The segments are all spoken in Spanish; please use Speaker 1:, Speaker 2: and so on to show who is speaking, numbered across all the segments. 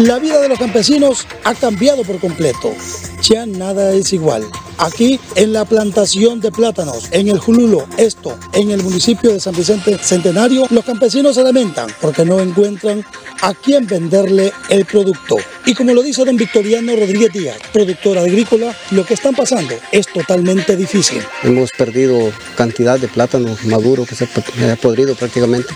Speaker 1: La vida de los campesinos ha cambiado por completo. Ya nada es igual. Aquí, en la plantación de plátanos, en el Jululo, esto, en el municipio de San Vicente Centenario, los campesinos se lamentan porque no encuentran a quién venderle el producto. Y como lo dice don Victoriano Rodríguez Díaz, productor agrícola, lo que están pasando es totalmente difícil.
Speaker 2: Hemos perdido cantidad de plátano maduro que se ha podrido prácticamente.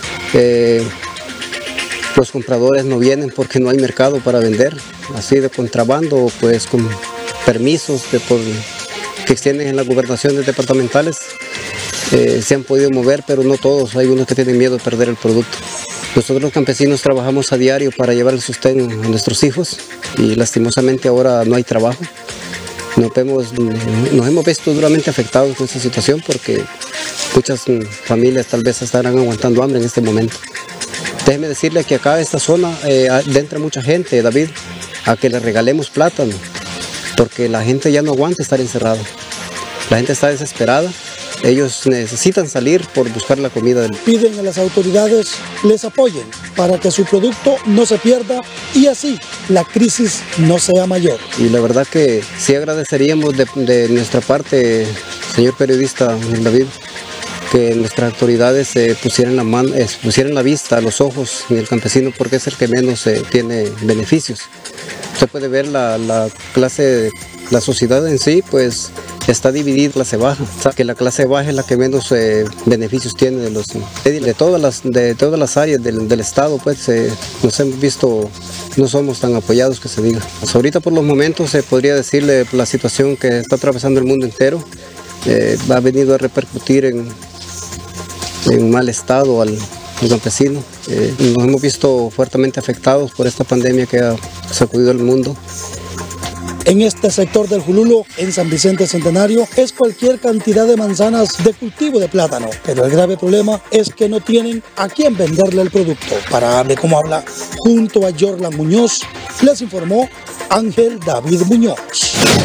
Speaker 2: Los compradores no vienen porque no hay mercado para vender, así de contrabando, pues con permisos que extienden en las gobernaciones departamentales. Se han podido mover, pero no todos, hay unos que tienen miedo de perder el producto. Nosotros los campesinos trabajamos a diario para llevar el sustento a nuestros hijos y lastimosamente ahora no hay trabajo. Nos hemos visto duramente afectados con esta situación porque muchas familias tal vez estarán aguantando hambre en este momento. Déjeme decirle que acá en esta zona entra mucha gente, David, a que le regalemos plátano, porque la gente ya no aguanta estar encerrada. La gente está desesperada, ellos necesitan salir por buscar la comida.
Speaker 1: Piden a las autoridades les apoyen para que su producto no se pierda y así la crisis no sea mayor. Y
Speaker 2: la verdad que sí agradeceríamos de nuestra parte, señor periodista David, que nuestras autoridades pusieran la vista, los ojos en el campesino porque es el que menos tiene beneficios. Usted puede ver la sociedad en sí, pues está dividida en clase baja. O sea, que la clase baja es la que menos beneficios tiene de todas las áreas del estado, pues nos hemos visto, no somos tan apoyados que se diga. Pues ahorita por los momentos se podría decirle la situación que está atravesando el mundo entero, ha venido a repercutir en mal estado al campesino. Nos hemos visto fuertemente afectados por esta pandemia que ha sacudido el mundo.
Speaker 1: En este sector del Jululo, en San Vicente Centenario, es cualquier cantidad de manzanas de cultivo de plátano, pero el grave problema es que no tienen a quién venderle el producto. Para Hable Como Habla, junto a Jorlan Muñoz, les informó Ángel David Muñoz.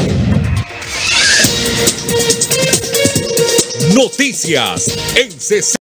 Speaker 3: Noticias en 60.